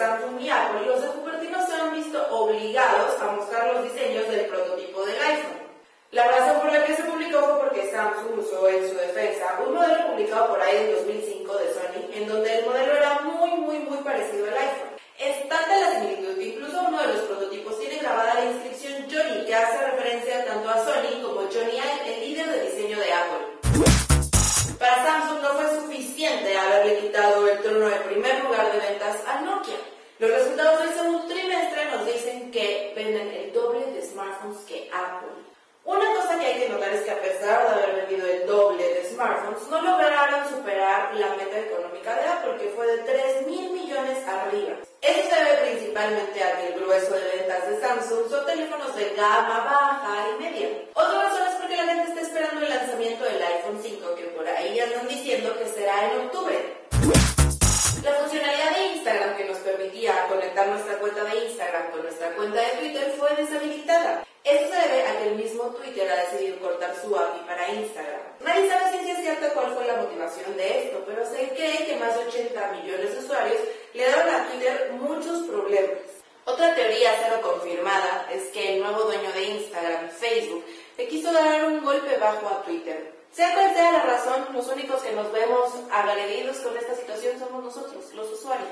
Samsung y Apple, los de Cupertino se han visto obligados a mostrar los diseños del prototipo del iPhone. La razón por la que se publicó fue porque Samsung usó en su defensa un modelo publicado por ahí en 2005 de Sony, en donde el modelo era muy parecido al iPhone. Es tanta la similitud que incluso uno de los prototipos tiene grabada la inscripción Johnny, que hace referencia tanto a Sony como Johnny Ive, el líder de diseño de Apple. Para Samsung no fue suficiente haberle quitado el trono de primer lugar de ventas a Nokia. Los resultados del segundo trimestre nos dicen que venden el doble de smartphones que Apple. Una cosa que hay que notar es que a pesar de haber vendido el doble de smartphones, no lograron superar la meta económica de Apple, que fue de 3.000 millones arriba. Esto se debe principalmente a que el grueso de ventas de Samsung son teléfonos de gama baja y media. Otra razón es porque la gente está esperando el lanzamiento del iPhone 5, que por ahí andan diciendo que será en octubre. La funcionalidad de Instagram que nos permitía conectar nuestra cuenta de Instagram con nuestra cuenta de Twitter fue deshabilitada. Esto se debe a que el mismo Twitter ha decidido cortar su API para Instagram. Nadie sabe si es cierto cuál fue la motivación de esto, pero se cree que más de 80 millones de usuarios le dieron a Twitter muchos problemas. Otra teoría cero confirmada es que el nuevo dueño de Instagram, Facebook, le quiso dar un golpe bajo a Twitter. Sea cual sea la razón, los únicos que nos vemos agredidos con esta situación somos nosotros, los usuarios.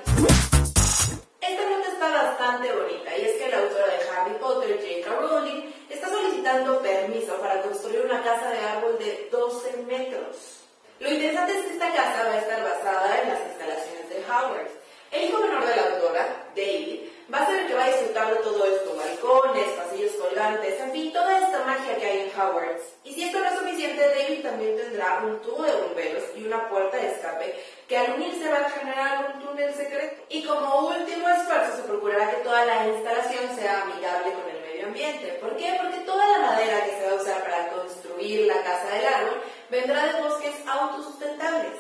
Esta nota está bastante bonita, y es que la autora de Harry Potter, J.K. Rowling, está solicitando permiso para construir una casa de árbol de 12 metros. Lo interesante es que esta casa va a estar basada en las instalaciones de Hogwarts. El hijo menor de la autora, David, va a ser el que va a disfrutar de todo esto: balcones, pasillos colgantes, en fin, toda esta magia que hay en Hogwarts. Y si esto no es suficiente, David también tendrá un tubo de bomberos y una puerta de escape que al unirse van a generar un túnel secreto. Y como último esfuerzo se procurará que toda la instalación sea amigable con el medio ambiente. ¿Por qué? Porque toda la madera que se va a usar para construir la casa del árbol vendrá de bosques autosustentables.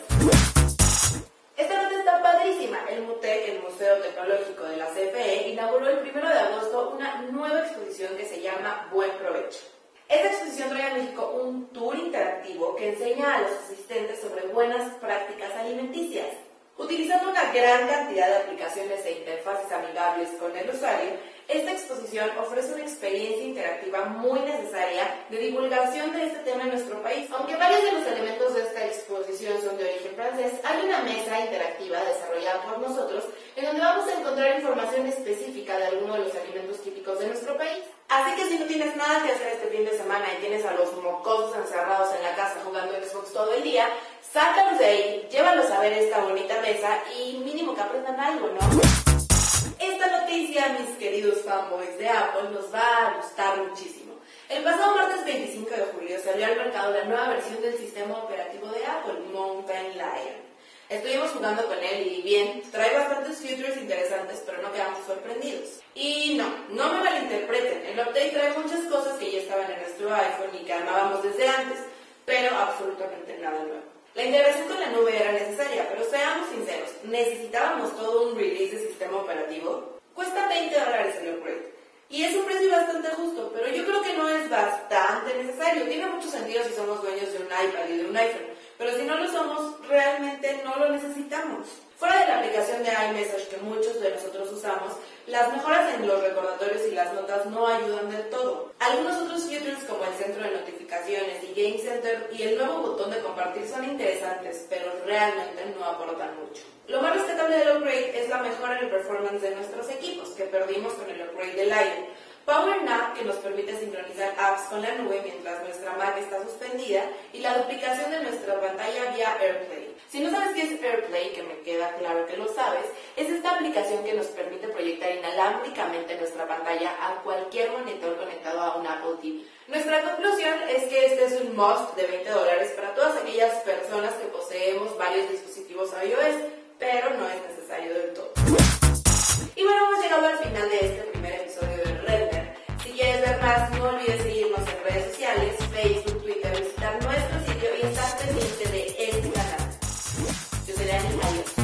Esta nota está padrísima. El MUTEC, el Museo Tecnológico de la CFE, inauguró el 1 de agosto una nueva exposición que se llama Buen Provecho. Esta exposición trae a México un tour interactivo que enseña a los asistentes sobre buenas prácticas alimenticias. Utilizando una gran cantidad de aplicaciones e interfaces amigables con el usuario, esta exposición ofrece una experiencia interactiva muy necesaria de divulgación de este tema en nuestro país. Aunque varios de los elementos de esta exposición son de origen francés, hay una mesa interactiva desarrollada por nosotros en donde vamos a encontrar información específica de algunos de los alimentos típicos de nuestro país. Así que si no tienes nada que hacer este fin de semana y tienes a los mocosos encerrados en la casa jugando Xbox todo el día, sácalos de ahí, llévalos a ver esta bonita mesa y mínimo que aprendan algo, ¿no? Esta noticia, mis queridos fanboys de Apple, nos va a gustar muchísimo. El pasado martes 25 de julio salió al mercado la nueva versión del sistema operativo de Apple, Mountain Lion. Estuvimos jugando con él y bien, trae bastantes features interesantes, pero no quedamos sorprendidos. Y no me malinterpreten, el update trae muchas cosas que ya estaban en nuestro iPhone y que amábamos desde antes, pero absolutamente nada nuevo. La integración con la nube era necesaria, pero seamos sinceros, ¿necesitábamos todo un release de sistema operativo? Cuesta $20 el upgrade. Y es un precio bastante justo, pero yo creo que no es bastante necesario. Tiene mucho sentido si somos dueños de un iPad y de un iPhone, pero si no lo somos, realmente no lo necesitamos. Fuera de la aplicación de iMessage que muchos de nosotros usamos, las mejoras en los recordatorios y las notas no ayudan del todo. Algunos otros features como el centro de notificaciones y Game Center y el nuevo botón de compartir son interesantes, pero realmente no aportan mucho. Lo más rescatable del upgrade es la mejora en el performance de nuestros equipos, que perdimos con el upgrade del Lion. PowerNap, que nos permite sincronizar apps con la nube mientras nuestra Mac está suspendida, y la duplicación de nuestra pantalla vía AirPlay. Si no sabes qué es AirPlay, que me queda claro que lo sabes, es esta aplicación que nos permite proyectar inalámbricamente nuestra pantalla a cualquier monitor conectado a un Apple TV. Nuestra conclusión es que este es un must de $20 para todas aquellas personas que poseemos varios dispositivos iOS, pero no es necesario del todo. Y bueno, hemos llegado al final de este primer episodio de Redner. Si quieres ver más, no olvides seguirnos en redes sociales, Facebook, Twitter, visitar nuestro sitio y estar pendiente de este canal. Yo soy Dani, adiós.